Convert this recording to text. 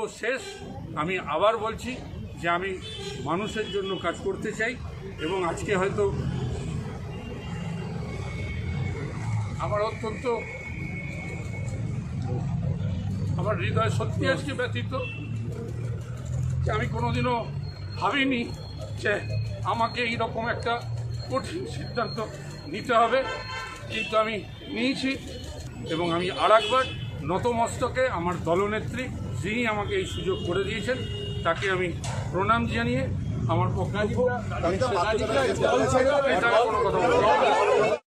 শেষ। আমি আবার বলছি যে আমি মানুষের জন্য কাজ করতে চাই এবং আজকে হয়তো আমার অত্যন্ত আমার হৃদয় সত্যি আজকে ব্যথিত যে আমি কোনোদিনও ভাবিনি যে আমাকে এইরকম একটা কঠিন সিদ্ধান্ত নিতে হবে, কিন্তু আমি নিয়েছি এবং আমি আরেকবার নতমস্তকে আমার দলনেত্রী যিনি আমাকে এই সুযোগ করে দিয়েছেন তাকে আমি প্রণাম জানিয়ে আমার পক্ষে কোনো কথা বলবো।